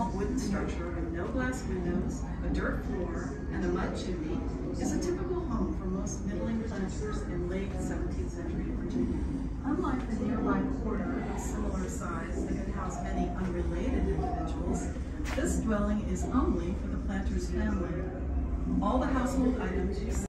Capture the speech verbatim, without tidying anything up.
small wooden structure with no glass windows, a dirt floor, and a mud chimney is a typical home for most middling planters in late seventeenth century Virginia. Unlike the nearby quarter of similar size that could house many unrelated individuals, this dwelling is only for the planter's family. All the household items you see